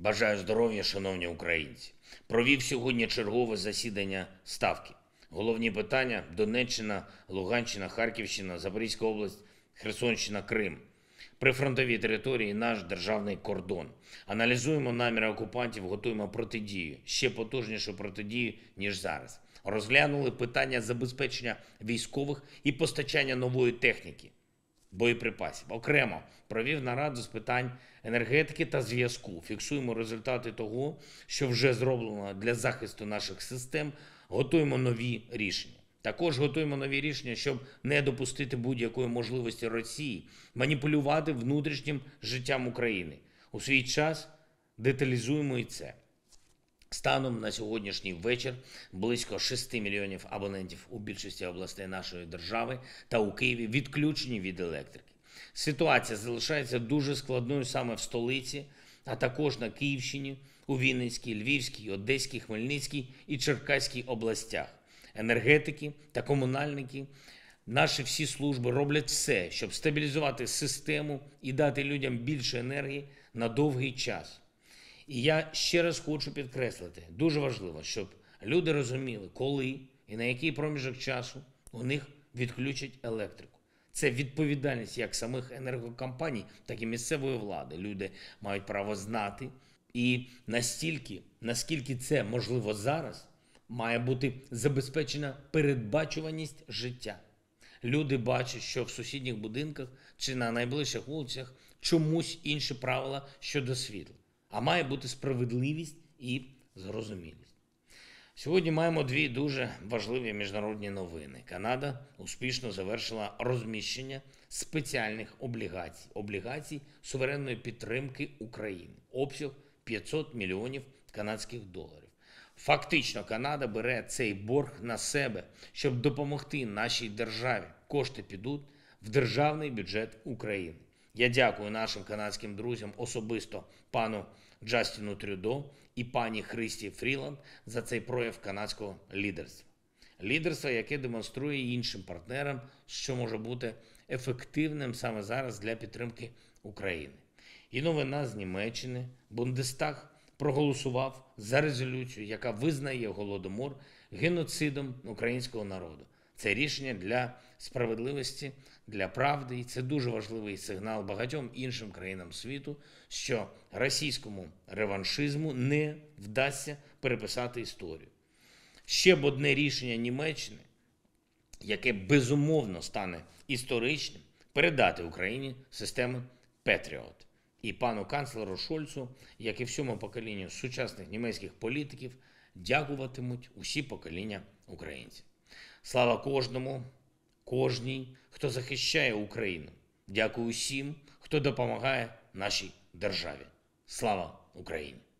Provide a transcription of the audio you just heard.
Бажаю здоров'я, шановні українці. Провів сьогодні чергове засідання Ставки. Головні питання: Донеччина, Луганщина, Харківщина, Запорізька область, Херсонщина, Крим. Прифронтові території – наш державний кордон. Аналізуємо наміри окупантів, готуємо протидію, ще потужнішу протидію, ніж зараз. Розглянули питання забезпечення військових і постачання нової техніки, боєприпасів. Окремо провів нараду з питань енергетики та зв'язку. Фіксуємо результати того, що вже зроблено для захисту наших систем, готуємо нові рішення. Також готуємо нові рішення, щоб не допустити будь-якої можливості Росії маніпулювати внутрішнім життям України. У свій час деталізуємо і це. Станом на сьогоднішній вечір близько 6 мільйонів абонентів у більшості областей нашої держави та у Києві відключені від електрики. Ситуація залишається дуже складною саме в столиці, а також на Київщині, у Вінницькій, Львівській, Одеській, Хмельницькій і Черкаській областях. Енергетики та комунальники, наші всі служби роблять все, щоб стабілізувати систему і дати людям більше енергії на довгий час. І я ще раз хочу підкреслити, дуже важливо, щоб люди розуміли, коли і на який проміжок часу у них відключать електрику. Це відповідальність як самих енергокомпаній, так і місцевої влади. Люди мають право знати. І настільки, наскільки це можливо зараз, має бути забезпечена передбачуваність життя. Люди бачать, що в сусідніх будинках чи на найближчих вулицях чомусь інші правила щодо світла. А має бути справедливість і зрозумілість. Сьогодні маємо дві дуже важливі міжнародні новини. Канада успішно завершила розміщення спеціальних облігацій суверенної підтримки України. Обсяг 500 мільйонів канадських доларів. Фактично, Канада бере цей борг на себе, щоб допомогти нашій державі. Кошти підуть в державний бюджет України. Я дякую нашим канадським друзям, особисто пану Джастіну Трюдо і пані Христі Фріланд за цей прояв канадського лідерства. Лідерство, яке демонструє іншим партнерам, що може бути ефективним саме зараз для підтримки України. І новина з Німеччини. Бундестаг проголосував за резолюцію, яка визнає Голодомор геноцидом українського народу. Це рішення для справедливості, для правди, і це дуже важливий сигнал багатьом іншим країнам світу, що російському реваншизму не вдасться переписати історію. Ще б одне рішення Німеччини, яке безумовно стане історичним, передати Україні системи Петріот. І пану канцлеру Шольцу, як і всьому поколінню сучасних німецьких політиків, дякуватимуть усі покоління українців. Слава кожному, кожній, хто захищає Україну. Дякую усім, хто допомагає нашій державі. Слава Україні!